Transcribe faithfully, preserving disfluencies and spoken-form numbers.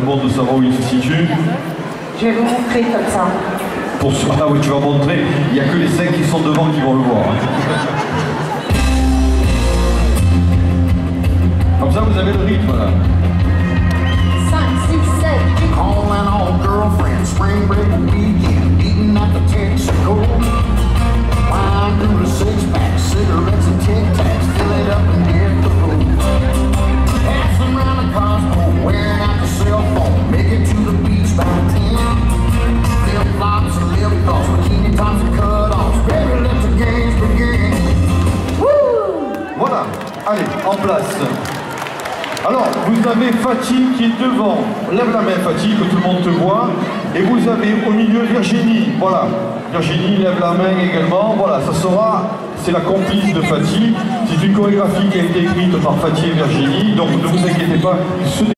le monde de savoir où il se situe. Je vais vous montrer comme ça. Pour ce... Ah oui, tu vas montrer, il n'y a que les cinq qui sont devant qui vont le voir. Comme ça, vous avez le rythme là. cinq, six, sept. Calling all girlfriends, spring break weekend, eating at the Texaco. Wine through the six pack, cigarettes and Tic Tacs, fill it up and get the road. Passing around the Costco, wearing out the cell phone, make it to the beach by ten. Flip flops and lip gloss, bikini tops and cut-offs, baby let the games begin. Woo! Voilà, allez, en place. Alors, vous avez Fatih qui est devant. Lève la main, Fatih, que tout le monde te voit. Et vous avez au milieu Virginie. Voilà. Virginie lève la main également. Voilà, ça sera, c'est la complice de Fatih. C'est une chorégraphie qui a été écrite par Fatih et Virginie. Donc, ne vous inquiétez pas.